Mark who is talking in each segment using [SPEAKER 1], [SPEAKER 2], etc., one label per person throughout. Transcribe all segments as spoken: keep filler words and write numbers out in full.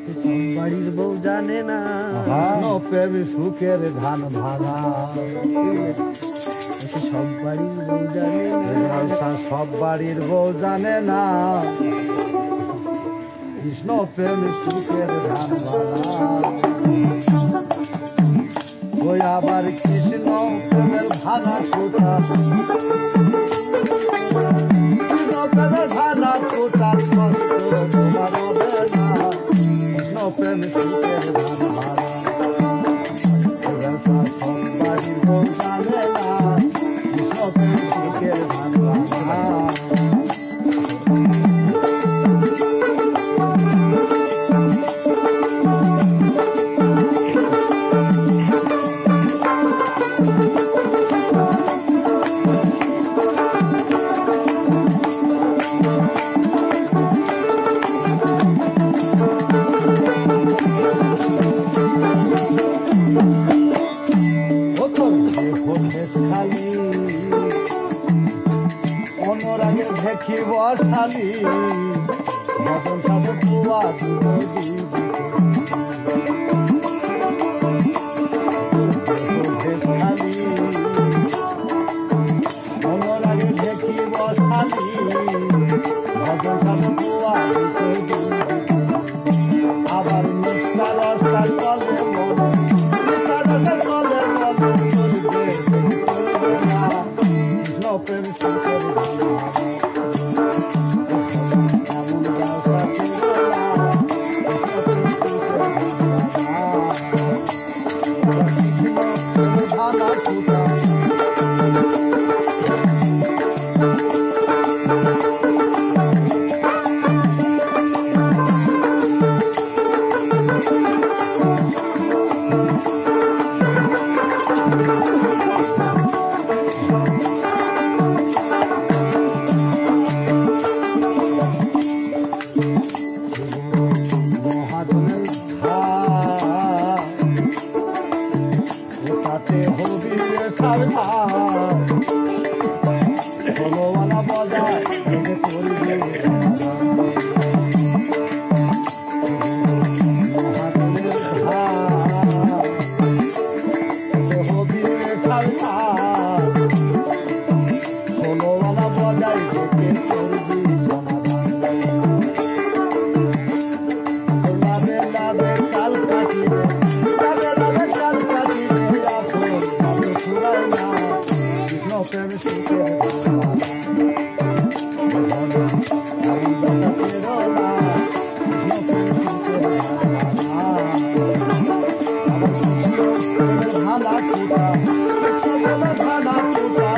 [SPEAKER 1] বাড়ির বউ জানে না
[SPEAKER 2] প্রেম সুখের ধান ভাড়া
[SPEAKER 1] সব বাড়ির বউ জানে না
[SPEAKER 2] সব বাড়ির বউ জানে না কৃষ্ণ প্রেম সুখের ধান ভাড়া ওই আবার কৃষ্ণ প্রেমের ভাড়া কোথা কৃষ্ণ প্রেমের ভাড়া কোথা তোমার হবে না কৃষ্ণ প্রেম সুখের ধান ভাড়া সব বাড়ির বউ জানে না কৃষ্ণ প্রেম সুখের ধান ভাড়া অনুরাগের দেখি বসালি মদন সাথে পুয়া অনুরাগের দেখি বসালি মদন সাথে পুয়া আবার মিষ্টা রসটা চলে মিষ্টা রসটা চলে প্রেম সুখের ভাড়া ষোলোওয়ালা বাজার ষোলোওয়ালা বাজার লাভে লাভে কাল কাটিবে লাভে লাভে কাল কাটিবে প্রেম সুখের ভালা কুটা ভালা কুটা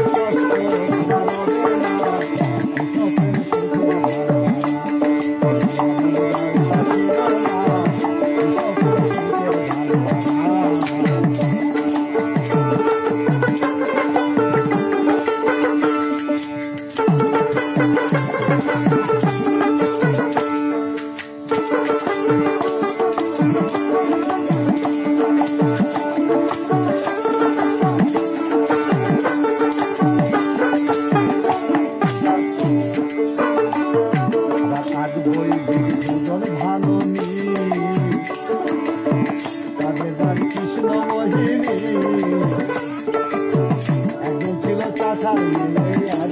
[SPEAKER 2] একজন ছিল চাষা আজ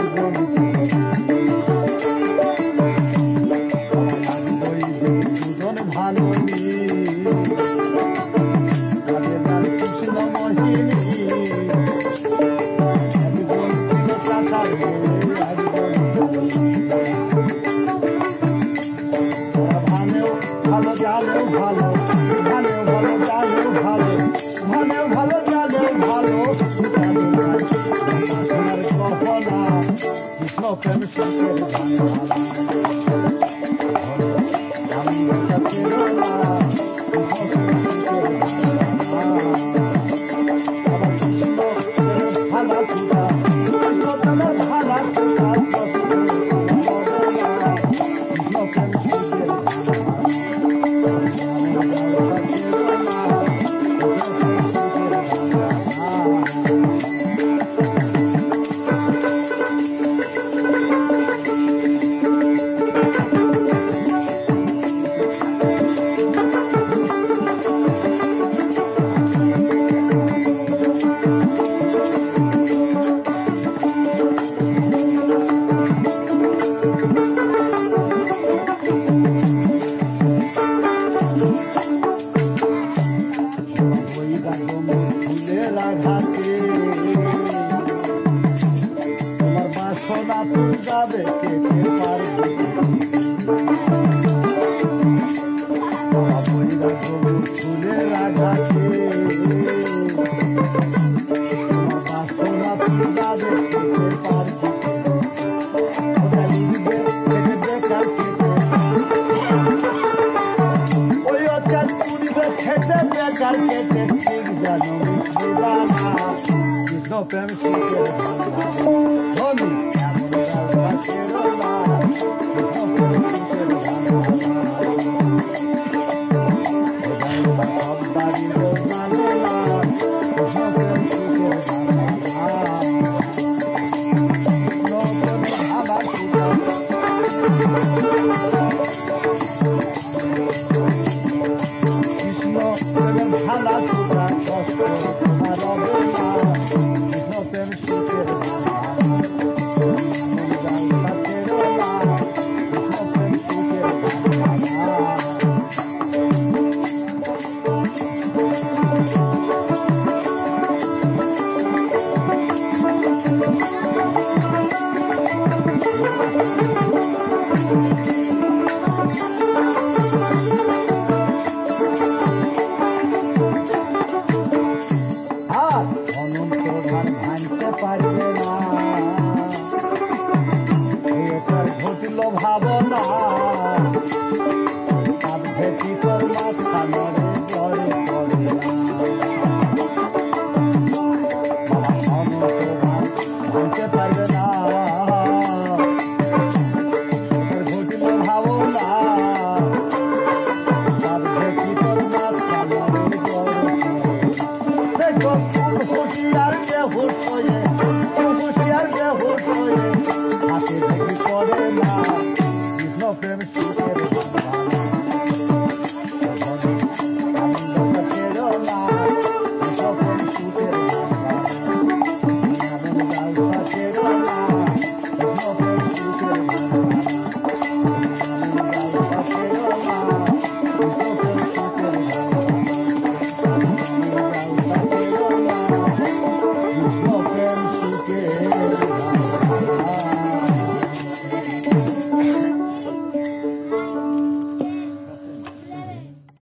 [SPEAKER 2] দুজন ভালো কৃষ্ণ মোহিনী একজন ছিল চাষা ভালো ভালো জানেও ভালো ভালো ভালো জানেও ভালো ভালো ভালো জানেও ভালো কল্পনা কৃষ্ণ প্রেম সুখের ভালা কুটা ভালা কুটা কৃষ্ণ প্রেম সুখের करके टेस्टिंग जानो दीवाना कृष्ण प्रेम सुखे भाना बोली क्या बोला तेरा